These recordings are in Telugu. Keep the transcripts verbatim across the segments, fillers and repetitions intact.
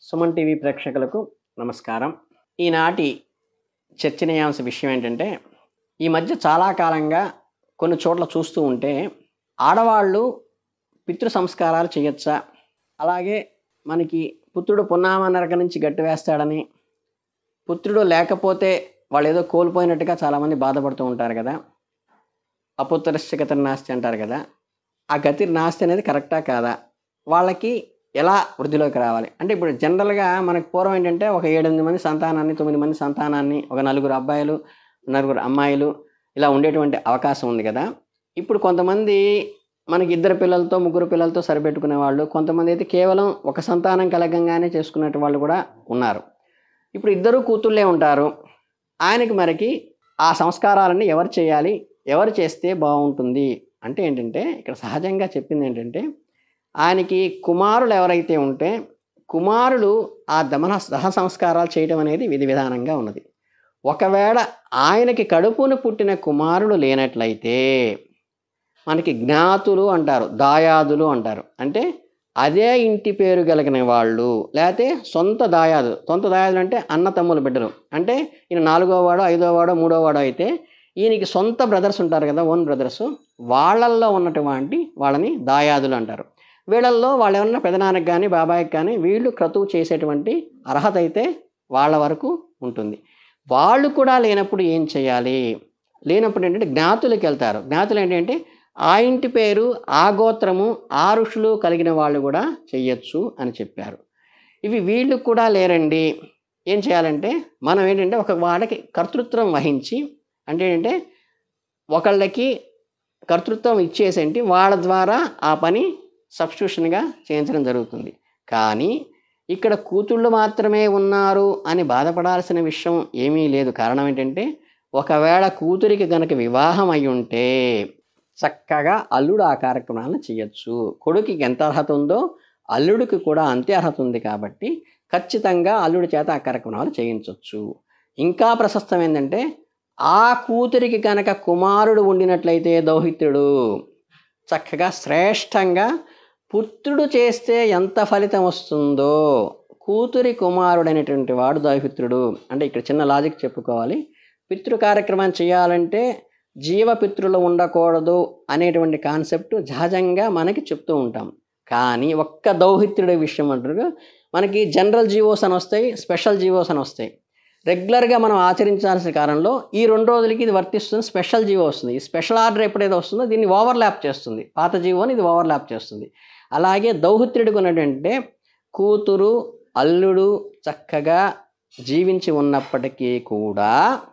సుమన్ టీవీ ప్రేక్షకులకు నమస్కారం. ఈనాటి చర్చనీయాంశ విషయం ఏంటంటే, ఈ మధ్య చాలా కాలంగా కొన్ని చోట్ల చూస్తూ ఉంటే ఆడవాళ్ళు పితృ సంస్కారాలు చేయొచ్చా, అలాగే మనకి పుత్రుడు పున్నామ నరక నుంచి గట్టి వేస్తాడని, పుత్రుడు లేకపోతే వాళ్ళు ఏదో కోల్పోయినట్టుగా చాలామంది బాధపడుతూ ఉంటారు కదా. అపుత్రస్య గతిర్ నాస్తి అంటారు కదా. ఆ గతిర్ నాస్తి అనేది కరెక్టా కాదా, వాళ్ళకి ఎలా వృద్ధిలోకి రావాలి అంటే, ఇప్పుడు జనరల్గా మనకు పూర్వం ఏంటంటే ఒక ఏడెనిమిది మంది సంతానాన్ని, తొమ్మిది మంది సంతానాన్ని, ఒక నలుగురు అబ్బాయిలు నలుగురు అమ్మాయిలు ఇలా ఉండేటువంటి అవకాశం ఉంది కదా. ఇప్పుడు కొంతమంది మనకి ఇద్దరు పిల్లలతో ముగ్గురు పిల్లలతో సరిపెట్టుకునే వాళ్ళు, కొంతమంది అయితే కేవలం ఒక సంతానం కలగంగానే చేసుకునే వాళ్ళు కూడా ఉన్నారు. ఇప్పుడు ఇద్దరు కూతుళ్ళే ఉంటారు. ఆయనకి మరికి ఆ సంస్కారాలన్నీ ఎవరు చేయాలి, ఎవరు చేస్తే బాగుంటుంది అంటే ఏంటంటే, ఇక్కడ సహజంగా చెప్పింది ఏంటంటే, ఆయనకి కుమారులు ఎవరైతే ఉంటే కుమారులు ఆ దమన దహ సంస్కారాలు చేయడం అనేది విధి విధానంగా ఉన్నది. ఒకవేళ ఆయనకి కడుపును పుట్టిన కుమారుడు లేనట్లయితే మనకి జ్ఞాతులు అంటారు, దాయాదులు అంటారు. అంటే అదే ఇంటి పేరు కలిగిన వాళ్ళు, లేకపోతే సొంత దాయాదు. సొంత దాయాదులు అంటే అన్న తమ్ముల బిడ్డలు. అంటే ఈయన నాలుగో వాడో ఐదో వాడో మూడో వాడో అయితే ఈయనకి సొంత బ్రదర్స్ ఉంటారు కదా, ఓన్ బ్రదర్స్, వాళ్ళల్లో ఉన్నటువంటి వాళ్ళని దాయాదులు అంటారు. వీళ్ళల్లో వాళ్ళు ఏమన్నా పెదనాన్నకి కానీ బాబాయికి కానీ వీళ్ళు క్రతువు చేసేటువంటి అర్హత అయితే వాళ్ళ వరకు ఉంటుంది. వాళ్ళు కూడా లేనప్పుడు ఏం చేయాలి, లేనప్పుడు ఏంటంటే జ్ఞాతులకి వెళ్తారు. జ్ఞాతులు ఏంటంటే ఆ ఇంటి పేరు, ఆ గోత్రము, ఆ ఋషులు కలిగిన వాళ్ళు కూడా చెయ్యొచ్చు అని చెప్పారు. ఇవి వీళ్ళు కూడా లేరండి, ఏం చేయాలంటే మనం ఏంటంటే ఒక వాళ్ళకి కర్తృత్వం వహించి, అంటే ఏంటంటే ఒకళ్ళకి కర్తృత్వం ఇచ్చేసేంటి వాళ్ళ ద్వారా ఆ పని సబ్స్టిట్యూషన్గా చేయించడం జరుగుతుంది. కానీ ఇక్కడ కూతుళ్ళు మాత్రమే ఉన్నారు అని బాధపడాల్సిన విషయం ఏమీ లేదు. కారణం ఏంటంటే, ఒకవేళ కూతురికి కనుక వివాహం అయి ఉంటే చక్కగా అల్లుడు ఆ కార్యక్రమాలను చేయొచ్చు. కొడుకుకి ఎంత అర్హత ఉందో అల్లుడికి కూడా అంతే అర్హత ఉంది. కాబట్టి ఖచ్చితంగా అల్లుడి చేత ఆ కార్యక్రమాలు చేయించవచ్చు. ఇంకా ప్రశస్తం ఏంటంటే, ఆ కూతురికి కనుక కుమారుడు ఉండినట్లయితే దౌహిత్రుడు చక్కగా శ్రేష్టంగా పుత్రుడు చేస్తే ఎంత ఫలితం వస్తుందో కూతురి కుమారుడు అనేటువంటి వాడు దౌహిత్రుడు. అంటే ఇక్కడ చిన్న లాజిక్ చెప్పుకోవాలి. పితృ కార్యక్రమం చేయాలంటే జీవపితృలు ఉండకూడదు అనేటువంటి కాన్సెప్ట్ సహజంగా మనకి చెప్తూ ఉంటాం. కానీ ఒక్క దౌహిత్రుడి విషయం అంటారు, మనకి జనరల్ జీవోస్ అని వస్తాయి, స్పెషల్ జీవోస్ అని వస్తాయి. రెగ్యులర్గా మనం ఆచరించాల్సిన కాలంలో ఈ రెండు రోజులకి ఇది వర్తిస్తుంది, స్పెషల్ జీవో వస్తుంది. ఈ స్పెషల్ ఆర్డర్ ఎప్పుడైతే వస్తుందో దీన్ని ఓవర్లాప్ చేస్తుంది, పాత జీవోని ఇది ఓవర్లాప్ చేస్తుంది. అలాగే దౌహిత్రుడికి ఉన్నటువంటి కూతురు అల్లుడు చక్కగా జీవించి ఉన్నప్పటికీ కూడా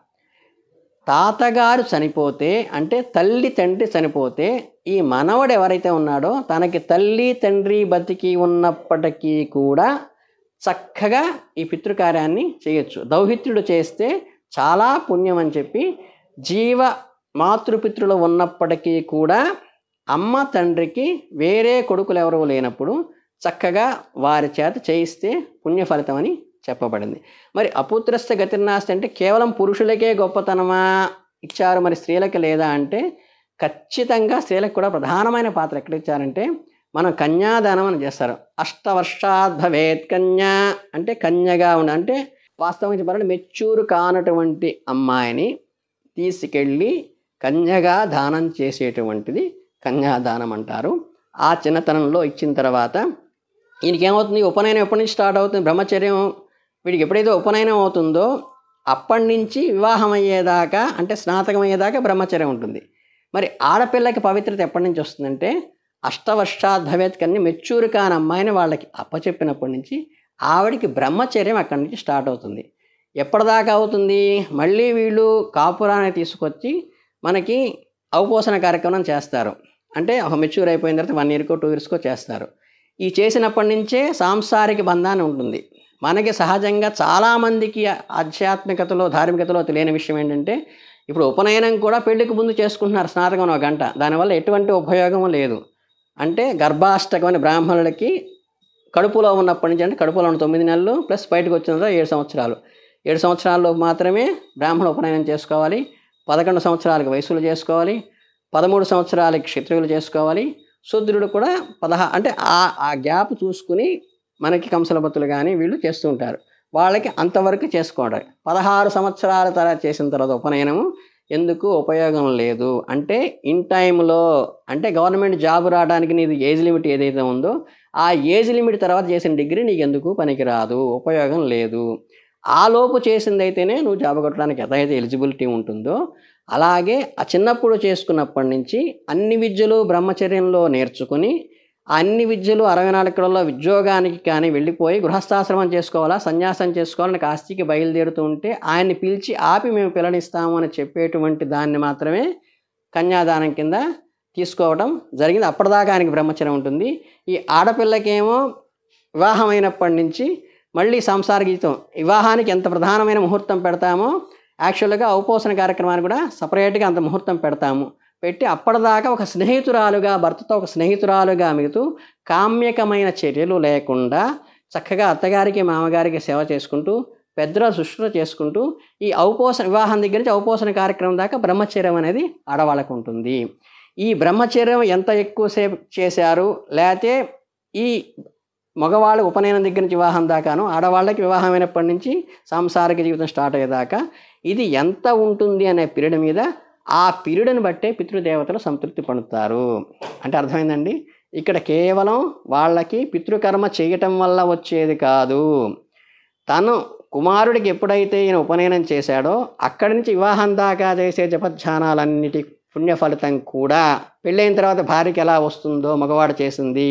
తాతగారు చనిపోతే, అంటే తల్లి తండ్రి చనిపోతే, ఈ మనవడు ఎవరైతే ఉన్నాడో తనకి తల్లి తండ్రి బతికి ఉన్నప్పటికీ కూడా చక్కగా ఈ పితృకార్యాన్ని చేయొచ్చు. దౌహిత్రుడు చేస్తే చాలా పుణ్యం అని చెప్పి, జీవ మాతృపితృలు ఉన్నప్పటికీ కూడా అమ్మ తండ్రికి వేరే కొడుకులు ఎవరూ లేనప్పుడు చక్కగా వారి చేత చేయిస్తే పుణ్య ఫలితం అని చెప్పబడింది. మరి అపుత్రస్య గతిర్నాస్తి అంటే కేవలం పురుషులకే గొప్పతనమా ఇచ్చారు, మరి స్త్రీలకు లేదా అంటే ఖచ్చితంగా స్త్రీలకు కూడా ప్రధానమైన పాత్ర ఎక్కడ ఇచ్చారంటే, మనం కన్యాదానం అని చేస్తారు. అష్టవర్షాద్ భవేత్ కన్యా అంటే కన్యగా ఉండ, అంటే వాస్తవంగా చెప్పాలంటే మెచ్యూర్ కానటువంటి అమ్మాయిని తీసుకెళ్ళి కన్యగా దానం చేసేటువంటిది కన్యాదానం అంటారు. ఆ చిన్నతనంలో ఇచ్చిన తర్వాత ఈయనకి ఏమవుతుంది, ఉపనయనం ఎప్పటి నుంచి స్టార్ట్ అవుతుంది, బ్రహ్మచర్యం వీడికి ఎప్పుడైతే ఉపనయనం అవుతుందో అప్పటి నుంచి వివాహం అయ్యేదాకా, అంటే స్నాతకం అయ్యేదాకా బ్రహ్మచర్యం ఉంటుంది. మరి ఆడపిల్లకి పవిత్రత ఎప్పటి నుంచి వస్తుందంటే, అష్టవర్షాద్ భవేత్ కన్నా మెచ్యూర్ కాని అమ్మాయిని వాళ్ళకి అప్పచెప్పినప్పటి నుంచి ఆవిడికి బ్రహ్మచర్యం అక్కడి నుంచి స్టార్ట్ అవుతుంది. ఎప్పటిదాకా అవుతుంది, మళ్ళీ వీళ్ళు కాపురాన్ని తీసుకొచ్చి మనకి అవపోసన కార్యక్రమం చేస్తారు. అంటే ఒక మెచ్యూర్ అయిపోయిన తర్వాత వన్ ఇయర్కో టూ ఇయర్స్కో చేస్తారు. ఈ చేసినప్పటి నుంచే సాంసారిక బంధాన్ని ఉంటుంది. మనకి సహజంగా చాలామందికి ఆధ్యాత్మికతలో ధార్మికతలో తెలియని విషయం ఏంటంటే, ఇప్పుడు ఉపనయనం కూడా పెళ్లికి ముందు చేసుకుంటున్నారు, స్నాతకం ఒక గంట. దానివల్ల ఎటువంటి ఉపయోగం లేదు. అంటే గర్భాష్టకం అని బ్రాహ్మణులకి కడుపులో ఉన్నప్పటి నుంచి, అంటే కడుపులో ఉన్న తొమ్మిది నెలలు ప్లస్ బయటకు వచ్చిన తర్వాత ఏడు సంవత్సరాలు ఏడు సంవత్సరాల్లో మాత్రమే బ్రాహ్మణ ఉపనయనం చేసుకోవాలి. పదకొండు సంవత్సరాలకు వయసులు చేసుకోవాలి. పదమూడు సంవత్సరాలకి క్షత్రియులు చేసుకోవాలి. శూద్రుడు కూడా పదహా అంటే ఆ ఆ గ్యాప్ చూసుకుని మనకి కంసలపతులు కానీ వీళ్ళు చేస్తూ ఉంటారు. వాళ్ళకి అంతవరకు చేసుకోవడం. పదహారు సంవత్సరాల తర్వాత చేసిన తర్వాత ఉపనయనము ఎందుకు ఉపయోగం లేదు అంటే, ఇన్ టైంలో అంటే గవర్నమెంట్ జాబ్ రావడానికి నీది ఏజ్ లిమిట్ ఏదైతే ఉందో ఆ ఏజ్ లిమిట్ తర్వాత చేసిన డిగ్రీ నీకు ఎందుకు పనికిరాదు, ఉపయోగం లేదు. ఆ లోపు చేసిందైతేనే నువ్వు జాబ్ కొట్టడానికి ఎంతైతే ఎలిజిబిలిటీ ఉంటుందో అలాగే ఆ చిన్నప్పుడు చేసుకున్నప్పటి నుంచి అన్ని విద్యలు బ్రహ్మచర్యంలో నేర్చుకుని అన్ని విద్యలు అరవై నాలుగు గంటల్లో ఉద్యోగానికి కానీ వెళ్ళిపోయి గృహస్థాశ్రమం చేసుకోవాలా, సన్యాసం చేసుకోవాలని కాశీకి బయలుదేరుతూ ఉంటే ఆయన్ని పిలిచి ఆపి మేము పిల్లనిస్తాము అని చెప్పేటువంటి దాన్ని మాత్రమే కన్యాదానం కింద తీసుకోవడం జరిగింది. అప్పటిదాకా ఆయనకి బ్రహ్మచర్యం ఉంటుంది. ఈ ఆడపిల్లకేమో వివాహం అయినప్పటి నుంచి మళ్ళీ సంసార గీతం, వివాహానికి ఎంత ప్రధానమైన ముహూర్తం పెడతామో యాక్చువల్గా ఔపోసన కార్యక్రమాన్ని కూడా సపరేట్గా అంత ముహూర్తం పెడతాము. పెట్టి అప్పటిదాకా ఒక స్నేహితురాలుగా, భర్తతో ఒక స్నేహితురాలుగా మిగుతూ కామ్యకమైన చర్యలు లేకుండా చక్కగా అత్తగారికి మామగారికి సేవ చేసుకుంటూ పెద్దల శుశ్రూష చేసుకుంటూ ఈ ఔపోసన వివాహం దగ్గర నుంచి ఔపోసన కార్యక్రమం దాకా బ్రహ్మచర్యం అనేది ఆడవాళ్ళకు ఉంటుంది. ఈ బ్రహ్మచర్యం ఎంత ఎక్కువసేపు చేశారు, లేకపోతే ఈ మగవాళ్ళు ఉపనయనం దగ్గర నుంచి వివాహం దాకాను, ఆడవాళ్ళకి వివాహం అయినప్పటి నుంచి సాంసారిక జీవితం స్టార్ట్ అయ్యేదాకా ఇది ఎంత ఉంటుంది అనే పీరియడ్ మీద ఆ పీరియడ్ని బట్టే పితృదేవతలు సంతృప్తి పొందుతారు. అంటే అర్థమైందండి. ఇక్కడ కేవలం వాళ్ళకి పితృకర్మ చేయటం వల్ల వచ్చేది కాదు. తను కుమారుడికి ఎప్పుడైతే ఈయన ఉపనయనం చేశాడో అక్కడి నుంచి వివాహం దాకా చేసే జపధ్యానాలన్నిటి పుణ్య ఫలితం కూడా పెళ్ళైన తర్వాత భార్యకి ఎలా వస్తుందో మగవాడు చేసింది,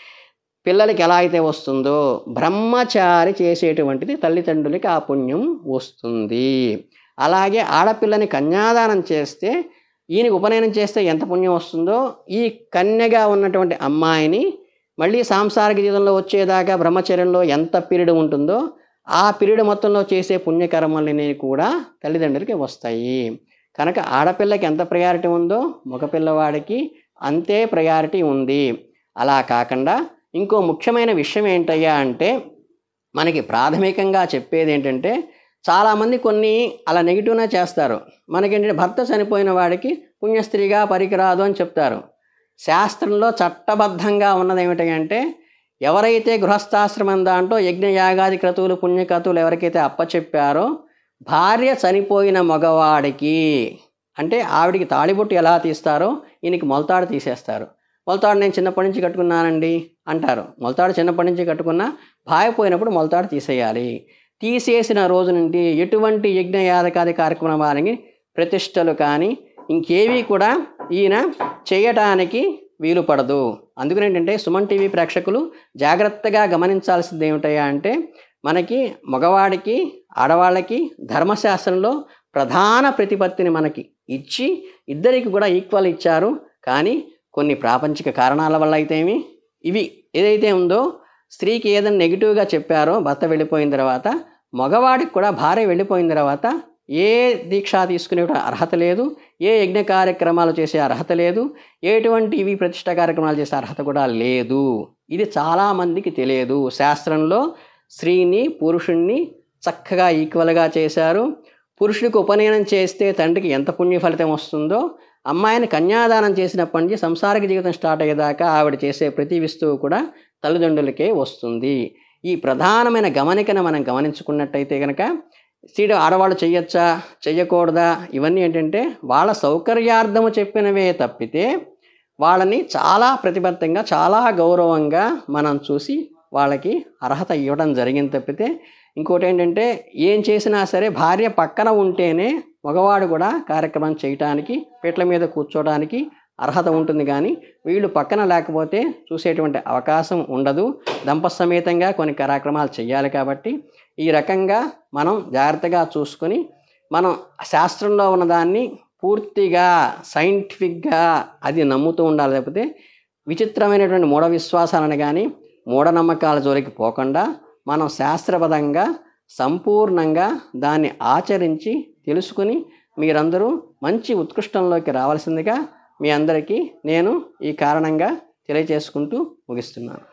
పిల్లలకి ఎలా అయితే వస్తుందో బ్రహ్మచారి చేసేటువంటిది తల్లిదండ్రులకి ఆ పుణ్యం వస్తుంది. అలాగే ఆడపిల్లని కన్యాదానం చేస్తే ఈయనకి ఉపనయనం చేస్తే ఎంత పుణ్యం వస్తుందో ఈ కన్యగా ఉన్నటువంటి అమ్మాయిని మళ్ళీ సాంసారిక జీవితంలో వచ్చేదాకా బ్రహ్మచర్యంలో ఎంత పీరియడ్ ఉంటుందో ఆ పీరియడ్ మొత్తంలో చేసే పుణ్యకర్మలన్నీ కూడా తల్లిదండ్రులకి వస్తాయి. కనుక ఆడపిల్లకి ఎంత ప్రయారిటీ ఉందో మగపిల్లవాడికి అంతే ప్రయారిటీ ఉంది. అలా కాకుండా ఇంకో ముఖ్యమైన విషయం ఏంటయ్యా అంటే, మనకి ప్రాథమికంగా చెప్పేది ఏంటంటే, చాలామంది కొన్ని అలా నెగిటివ్గా చేస్తారు. మనకేంటంటే భర్త చనిపోయిన వాడికి పుణ్యస్త్రీగా పనికిరాదు అని చెప్తారు. శాస్త్రంలో చట్టబద్ధంగా ఉన్నది ఏమిటంటే, ఎవరైతే గృహస్థాశ్రమం దాంట్లో యజ్ఞయాగాది క్రతువులు పుణ్యక్రతువులు ఎవరికైతే అప్పచెప్పారో భార్య చనిపోయిన మగవాడికి అంటే ఆవిడికి తాళిబొట్టు ఎలా తీస్తారో ఈయనకి మొలతాడు తీసేస్తారు. మొలతాడు నేను చిన్నప్పటి నుంచి కట్టుకున్నానండి అంటారు. మొలతాడు చిన్నప్పటి నుంచి కట్టుకున్నా భార్య పోయినప్పుడు మొలతాడు తీసేయాలి. తీసేసిన రోజు నుండి ఎటువంటి యజ్ఞ యాదకాది కార్యక్రమాలకి ప్రతిష్టలు కానీ ఇంకేవి కూడా ఈయన చేయటానికి వీలు పడదు. అందుకని ఏంటంటే సుమన్ టీవీ ప్రేక్షకులు జాగ్రత్తగా గమనించాల్సింది ఏమిటయ్యా అంటే, మనకి మగవాడికి ఆడవాళ్ళకి ధర్మశాస్త్రంలో ప్రధాన ప్రతిపత్తిని మనకి ఇచ్చి ఇద్దరికి కూడా ఈక్వల్ ఇచ్చారు. కానీ కొన్ని ప్రాపంచిక కారణాల వల్ల అయితేమి ఇవి ఏదైతే ఉందో స్త్రీకి ఏదైనా నెగిటివ్గా చెప్పారో భర్త వెళ్ళిపోయిన తర్వాత మగవాడికి కూడా భార్య వెళ్ళిపోయిన తర్వాత ఏ దీక్ష తీసుకునే అర్హత లేదు, ఏ యజ్ఞ కార్యక్రమాలు చేసే అర్హత లేదు, ఎటువంటి ఇవి ప్రతిష్ట కార్యక్రమాలు చేసే అర్హత కూడా లేదు. ఇది చాలామందికి తెలియదు. శాస్త్రంలో స్త్రీని పురుషుణ్ణి చక్కగా ఈక్వల్గా చేశారు. పురుషుడికి ఉపనయనం చేస్తే తండ్రికి ఎంత పుణ్య ఫలితం వస్తుందో అమ్మాయిని కన్యాదానం చేసినప్పటి నుంచి సంసారిక జీవితం స్టార్ట్ అయ్యేదాకా ఆవిడ చేసే ప్రతి వస్తువు కూడా తల్లిదండ్రులకే వస్తుంది. ఈ ప్రధానమైన గమనికను మనం గమనించుకున్నట్టయితే కనుక స్త్రీడు ఆడవాళ్ళు చెయ్యొచ్చా చెయ్యకూడదా ఇవన్నీ ఏంటంటే వాళ్ళ సౌకర్యార్థము చెప్పినవే తప్పితే వాళ్ళని చాలా ప్రతిబద్ధంగా చాలా గౌరవంగా మనం చూసి వాళ్ళకి అర్హత ఇవ్వడం జరిగింది తప్పితే ఇంకోటి ఏంటంటే ఏం చేసినా సరే భార్య పక్కన ఉంటేనే మగవాడు కూడా కార్యక్రమం చేయటానికి పీటల మీద కూర్చోడానికి అర్హత ఉంటుంది. కానీ వీళ్ళు పక్కన లేకపోతే చూసేటువంటి అవకాశం ఉండదు. దంపసమేతంగా కొన్ని కార్యక్రమాలు చేయాలి. కాబట్టి ఈ రకంగా మనం జాగ్రత్తగా చూసుకొని మనం శాస్త్రంలో ఉన్నదాన్ని పూర్తిగా సైంటిఫిక్గా అది నమ్ముతూ ఉండాలి. లేకపోతే విచిత్రమైనటువంటి మూఢ విశ్వాసాలను కానీ మూఢనమ్మకాల జోలికి పోకుండా మనం శాస్త్రబద్ధంగా సంపూర్ణంగా దాన్ని ఆచరించి తెలుసుకుని మీరందరూ మంచి ఉత్కృష్టంలోకి రావాల్సిందిగా మీ అందరికీ నేను ఈ కారణంగా తెలియజేసుకుంటూ ముగిస్తున్నాను.